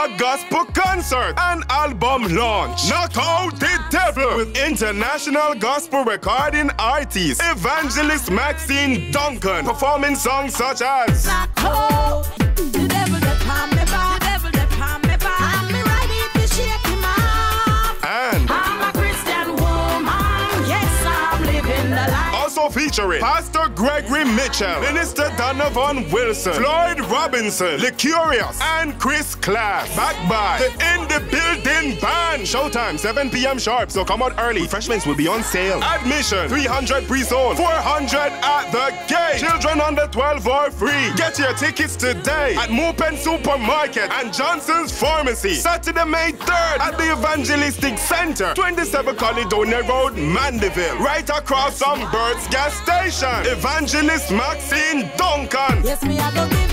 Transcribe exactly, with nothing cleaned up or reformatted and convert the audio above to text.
a gospel concert and album launch. Knock out the devil with international gospel recording artist Evangelist Maxine Duncan, performing songs such as Knock out the devil that palm me back, the devil that palm me back. I'm me ready to shake him off. And I'm a Christian woman, yes, I'm living the life. also featuring Pastor Gregory Mitchell, Minister Donovan Wilson, Floyd Robinson, Licurious, and Chris Class. Backed by the In the Building Band. Showtime seven p m sharp, so come out early. Refreshments will be on sale. Admission three hundred pre-sold, four hundred at the gate. Children under twelve are free. Get your tickets today at Mopen Supermarket and Johnson's Pharmacy. Saturday, May third at the Evangelistic Center, twenty-seven Caledonia Road, Mandeville, right across from Bird's Gas Station. Evangelist Maxine Duncan. Yes, me I go give